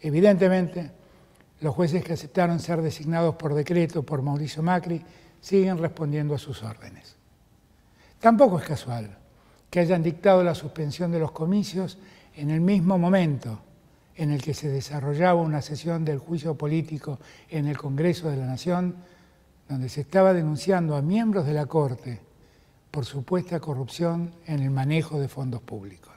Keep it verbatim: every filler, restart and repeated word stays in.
Evidentemente, los jueces que aceptaron ser designados por decreto por Mauricio Macri siguen respondiendo a sus órdenes. Tampoco es casual que hayan dictado la suspensión de los comicios en el mismo momento en el que se desarrollaba una sesión del juicio político en el Congreso de la Nación, donde se estaba denunciando a miembros de la Corte por supuesta corrupción en el manejo de fondos públicos.